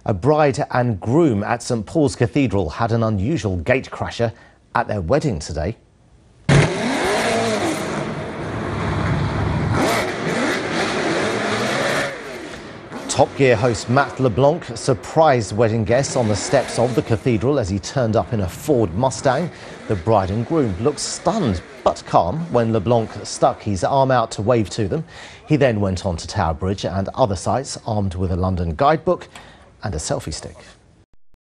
A bride and groom at St Paul's Cathedral had an unusual gatecrasher at their wedding today. Top Gear host Matt LeBlanc surprised wedding guests on the steps of the cathedral as he turned up in a Ford Mustang. The bride and groom looked stunned but calm when LeBlanc stuck his arm out to wave to them. He then went on to Tower Bridge and other sites armed with a London guidebook and a selfie stick.